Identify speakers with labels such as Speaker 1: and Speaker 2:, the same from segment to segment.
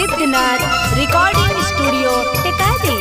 Speaker 1: Siddhnath recording studio Tikari.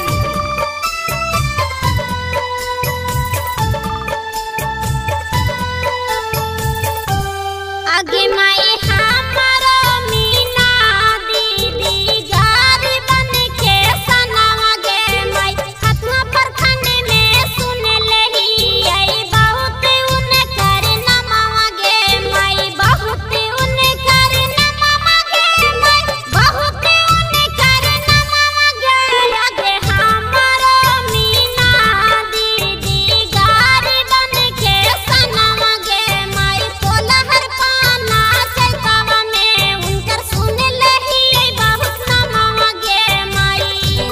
Speaker 2: आगे माई हमारा मीना दीदी गारी बन के सनावा गे माई हथना प्रखंड में सुन लही आई बहुत उन कर नमावा गे माई बहुत उन कर नमावा गे माई बहुत उन कर नमावा गे आगे हमारा मीना दीदी गारी बन के सनावा गे माई कोलहर पाना चैतावा में उनकर सुन लही बहुत नमावा गे माई।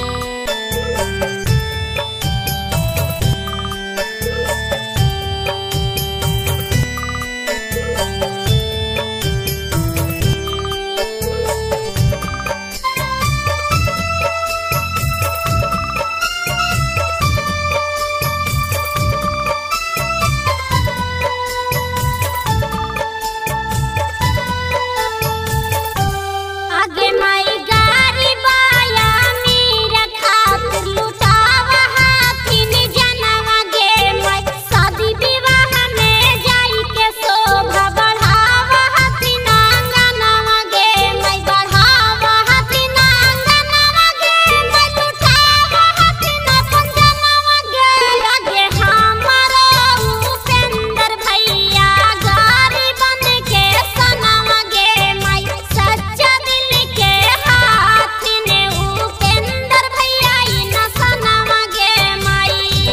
Speaker 2: आगे माई गारी बाया मीरा खातिर लुटावा हाथिन जनवा गे माई शादी विवाह में जाई के शोभा बढ़ावा हाथिन आंगनवा गे माई बढ़ावा हाथिन आंगनवा गे माई लुटावा हाथिन अपन जनवा गे आगे हमारा उपेंद्र भैया गारी बन के सनावा गे माई सच्चा दिल के हाथिन उपेंद्र भैया इन सनावा गे माई।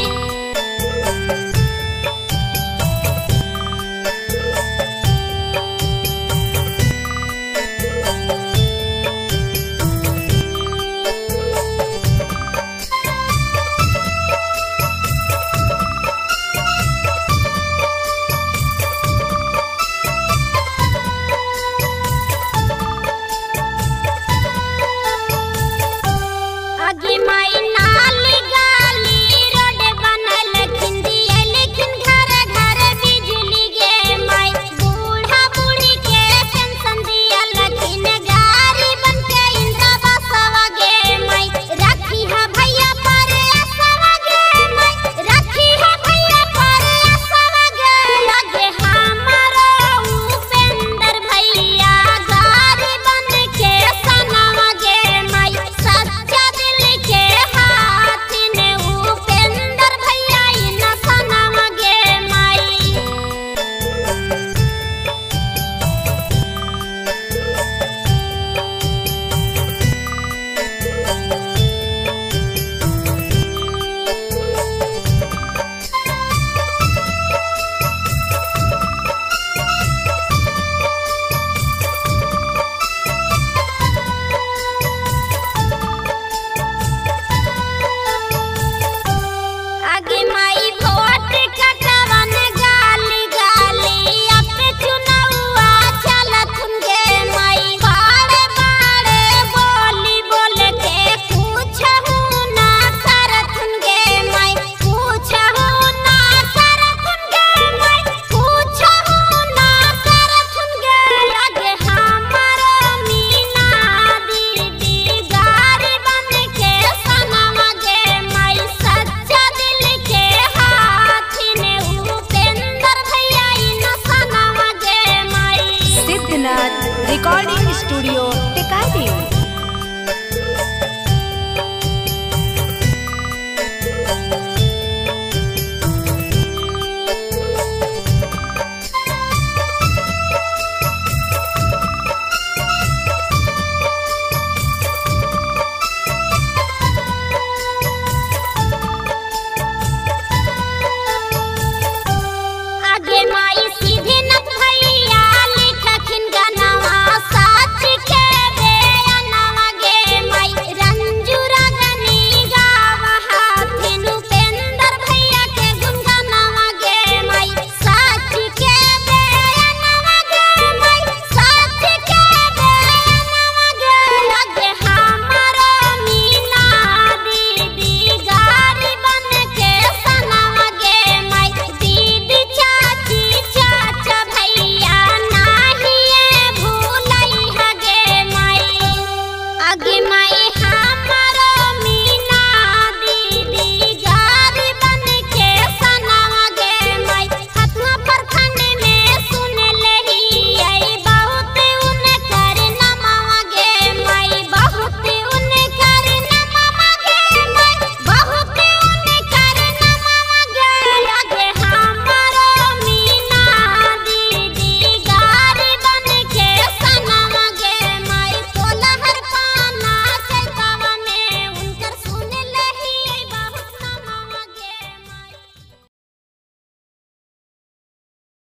Speaker 2: आगे माई नाली गाली रोड बनल खिंदिया लेकिन घर घर बिजली गे माई बूढ़ा बूढ़ी के पेंशन दिया लखिन गारी बन के इंदा बसवा गे माई रखी है भैया पर असवा गे माई रखी है भैया पर असवा गे आगे हमारा उपेंद्र भैया गारी बन के सनावा गे माई सच्चा दिल के हाथिन उपेंद्र भैया इन सनावा गे माई। आगे माई वोट कटवन गाली गाली अपने चुनावा चलत गे माई बाड़े बाड़े बोली बोल के पूछहु ना करत गे माई पूछहु ना करत गे माई पूछहु ना करत गे आगे हमारा मीना दीदी गारी बन के सनावा गे माई सच्चा दिल के हाथिन उपेंद्र भैया इन सनावा गे माई।
Speaker 1: Siddhnath recording studio Tikari.